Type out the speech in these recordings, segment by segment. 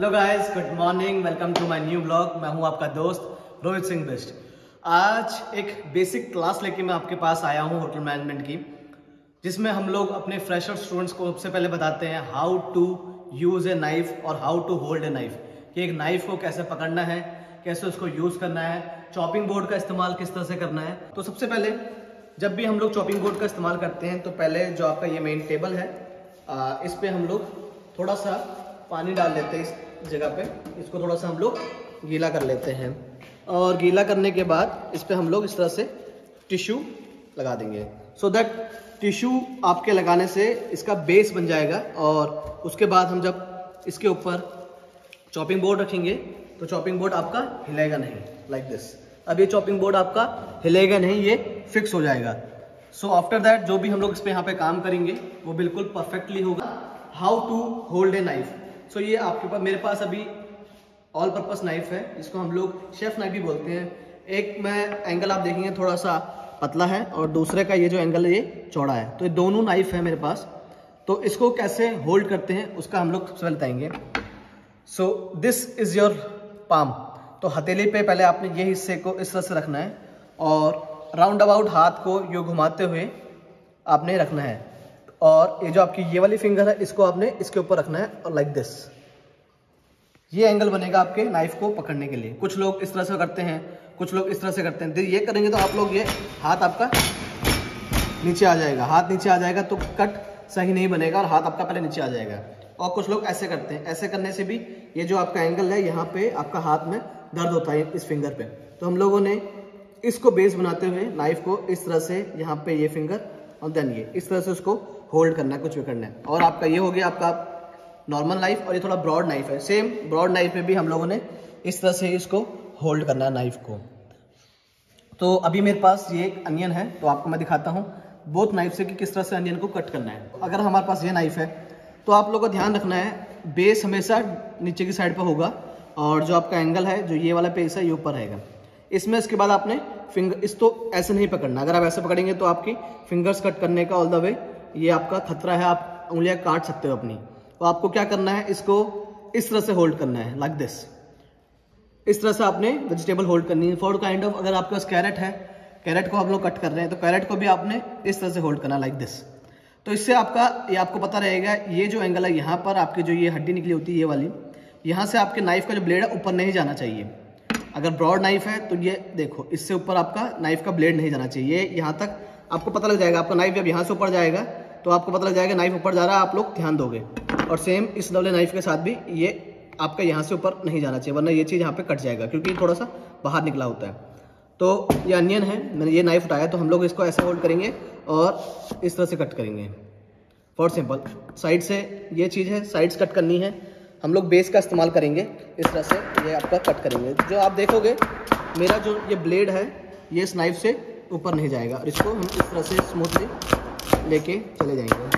Hello guys, good morning, welcome to my new blog. मैं हूं आपका दोस्त रोहित सिंह बेस्ट। आज एक बेसिक क्लास लेके मैं आपके पास आया हूं होटल मैनेजमेंट की, जिसमें हम लोग अपने फ्रेशर स्टूडेंट्स को सबसे पहले बताते हैं how to use a knife और how to hold a knife, कि एक नाइफ को कैसे पकड़ना है, कैसे उसको यूज करना है, चॉपिंग बोर्ड का इस्तेमाल किस तरह से करना है। तो सबसे पहले जब भी हम लोग चॉपिंग बोर्ड का इस्तेमाल करते हैं तो पहले जो आपका ये मेन टेबल है, इस पे हम लोग थोड़ा सा पानी डाल लेते हैं। इस जगह पे इसको थोड़ा सा हम लोग गीला कर लेते हैं और गीला करने के बाद इस पे हम लोग इस तरह से टिश्यू लगा देंगे, सो दैट टिश्यू आपके लगाने से इसका बेस बन जाएगा। और उसके बाद हम जब इसके ऊपर चॉपिंग बोर्ड रखेंगे तो चॉपिंग बोर्ड आपका हिलेगा नहीं, लाइक दिस। अब ये चॉपिंग बोर्ड आपका हिलेगा नहीं, ये फिक्स हो जाएगा। सो आफ्टर दैट जो भी हम लोग इस पे यहाँ पे काम करेंगे वो बिल्कुल परफेक्टली होगा। How to hold a knife. So ये आपके पास, मेरे पास अभी ऑल पर्पस नाइफ है, जिसको हम लोग शेफ नाइफ भी बोलते हैं। एक में एंगल आप देखेंगे थोड़ा सा पतला है और दूसरे का ये जो एंगल है ये चौड़ा है। तो ये दोनों नाइफ है मेरे पास। तो इसको कैसे होल्ड करते हैं उसका हम लोग सबसे पहले बताएंगे। So this is your palm. तो हथेली पे पहले आपने ये हिस्से को इस तरह से रखना है और राउंड अबाउट हाथ को यूँ घुमाते हुए आपने रखना है। और ये जो आपकी ये वाली फिंगर है इसको आपने इसके ऊपर रखना है और लाइक दिस। ये एंगल बनेगा आपके नाइफ को पकड़ने के लिए। कुछ लोग इस तरह से करते हैं, कुछ लोग इस तरह से करते हैं। ये करेंगे तो आप लोग ये हाथ आपका नीचे आ जाएगा, हाथ नीचे आ जाएगा तो कट सही नहीं बनेगा और हाथ आपका पहले नीचे आ जाएगा। और कुछ लोग ऐसे करते हैं, ऐसे करने से भी ये जो आपका एंगल है यहाँ पे आपका हाथ में दर्द होता है इस फिंगर पे। तो हम लोगों ने इसको बेस बनाते हुए नाइफ को इस तरह से यहाँ पे ये फिंगर और देन ये इस तरह से उसको होल्ड करना है, कुछ भी करना है। और आपका ये हो गया आपका नॉर्मल नाइफ। और ये थोड़ा ब्रॉड नाइफ है, सेम ब्रॉड नाइफ में भी हम लोगों ने इस तरह से इसको होल्ड करना है नाइफ को। तो अभी मेरे पास ये एक अनियन है, तो आपको मैं दिखाता हूँ बोथ नाइफ से कि किस तरह से अनियन को कट करना है। अगर हमारे पास ये नाइफ है तो आप लोगों को ध्यान रखना है बेस हमेशा नीचे की साइड पर होगा और जो आपका एंगल है, जो ये वाला पेस है, ये ऊपर रहेगा इसमें। इसके बाद आपने फिंगर इसको ऐसे नहीं पकड़ना। अगर आप ऐसे पकड़ेंगे तो आपकी फिंगर्स कट करने का ऑल द वे ये आपका खतरा है, आप उंगलियां काट सकते हो अपनी। तो आपको क्या करना है, इसको इस तरह से होल्ड करना है, लाइक दिस। इस तरह से आपने वेजिटेबल होल्ड करनी है फॉर काइंड ऑफ। अगर आपके पास कैरेट है, कैरेट को हम लोग कट कर रहे हैं तो कैरेट को भी आपने इस तरह से होल्ड करना, लाइक दिस। तो इससे आपका ये आपको पता रहेगा ये जो एंगल है यहाँ पर आपकी जो ये हड्डी निकली होती है ये वाली, यहाँ से आपके नाइफ का जो ब्लेड है ऊपर नहीं जाना चाहिए। अगर ब्रॉड नाइफ है तो ये देखो इससे ऊपर आपका नाइफ का ब्लेड नहीं जाना चाहिए। ये यहाँ तक आपको पता लग जाएगा। आपका नाइफ जब यहाँ से ऊपर जाएगा तो आपको पता लग जाएगा नाइफ ऊपर जा रहा है, आप लोग ध्यान दोगे। और सेम इस वाले नाइफ के साथ भी ये आपका यहाँ से ऊपर नहीं जाना चाहिए, वरना ये चीज़ यहाँ पे कट जाएगा क्योंकि थोड़ा सा बाहर निकला होता है। तो ये अनियन है, मैंने ये नाइफ उठाया तो हम लोग इसको ऐसे होल्ड करेंगे और इस तरह से कट करेंगे। फॉर सिंपल साइड से ये चीज़ है, साइड्स कट करनी है। हम लोग बेस का इस्तेमाल करेंगे, इस तरह से ये आपका कट करेंगे। जो आप देखोगे मेरा जो ये ब्लेड है ये इस नाइफ से ऊपर नहीं जाएगा और इसको हम इस तरह से स्मूथली लेके चले जाएंगे।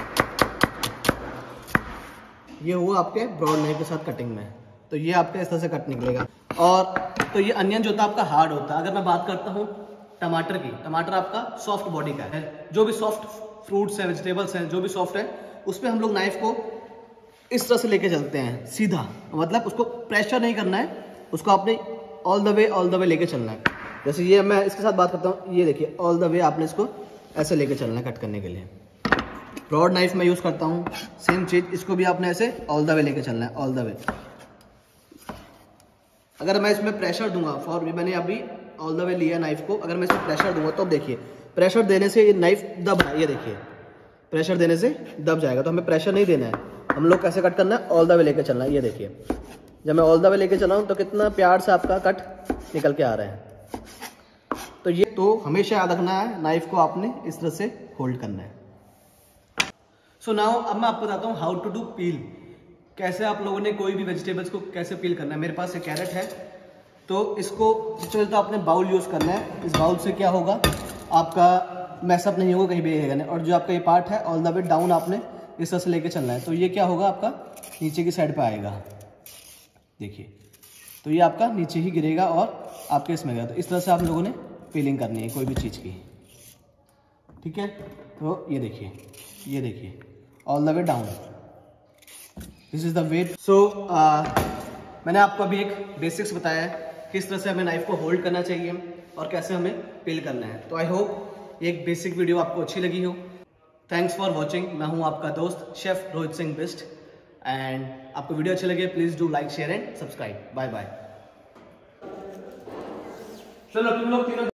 ये हुआ आपके ब्रॉड नाइफ के साथ कटिंग में। तो ये आपका इस तरह से कट निकलेगा। और तो ये अनियन जो होता है आपका हार्ड होता है। अगर मैं बात करता हूँ टमाटर की, टमाटर आपका सॉफ्ट बॉडी का है। जो भी सॉफ्ट फ्रूट्स हैं, वेजिटेबल्स हैं, जो भी सॉफ्ट है उस पर हम लोग नाइफ को इस तरह से लेके चलते हैं सीधा, मतलब उसको प्रेशर नहीं करना है, उसको आपने ऑल द वे लेके चलना है। जैसे ये मैं इसके साथ बात करता हूँ, ये देखिए ऑल द वे आपने इसको ऐसे लेके चलना है कट करने के लिए। ब्रॉड नाइफ में यूज़ करता हूँ, सेम चीज़, इसको भी आपने ऐसे ऑल द वे लेके चलना है, ऑल द वे। अगर मैं इसमें प्रेशर दूंगा, फॉर मैंने अभी ऑल द वे लिया नाइफ को, अगर मैं इसमें प्रेशर दूंगा तो देखिए प्रेशर देने से ये नाइफ दब है, ये देखिए प्रेशर देने से दब जाएगा। तो हमें प्रेशर नहीं देना है, हम लोग कैसे कट करना है, ऑल द वे लेके चलना है। ये देखिए जब मैं ऑल द वे लेके चला हूँ तो कितना प्यार से आपका कट निकल के आ रहा है। तो ये तो हमेशा याद रखना है, नाइफ को आपने इस तरह से होल्ड करना है। सो नाउ अब मैं आपको बताता हूँ हाउ टू डू पील। कैसे आप लोगों ने कोई भी वेजिटेबल्स को कैसे पील करना है। मेरे पास एक कैरेट है तो इसको सबसे पहले तो आपने बाउल यूज़ करना है। इस बाउल से क्या होगा, आपका मैसअप नहीं होगा, कहीं भी रहेगा नहीं। और जो आपका ये पार्ट है ऑल द वे डाउन आपने इस तरह से लेके चलना है। तो ये क्या होगा, आपका नीचे की साइड पे आएगा, देखिए। तो ये आपका नीचे ही गिरेगा और आपके इसमें गया। तो इस तरह से आप लोगों ने पीलिंग करनी है कोई भी चीज़ की, ठीक है। तो ये देखिए all the way down. This is the weight. So मैंने आपको अभी एक बेसिक्स बताया है, किस तरह से हमें नाइफ को होल्ड करना चाहिए और कैसे हमें पील करना है। तो आई होप ये एक बेसिक वीडियो आपको अच्छी लगी हो। Thanks for watching. मैं हूं आपका दोस्त शेफ रोहित सिंह बिस्ट, एंड आपको वीडियो अच्छी लगे please do like share and subscribe. Bye bye. चलो तुम लोग तीनों